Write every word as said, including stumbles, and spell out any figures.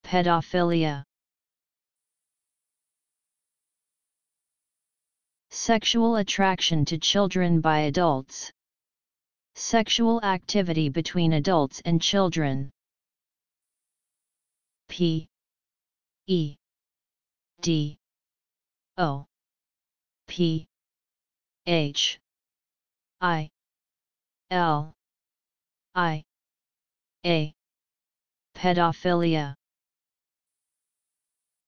Pedophilia. Sexual attraction to children by adults. Sexual activity between adults and children. P E D O P H I L I A. Pedophilia.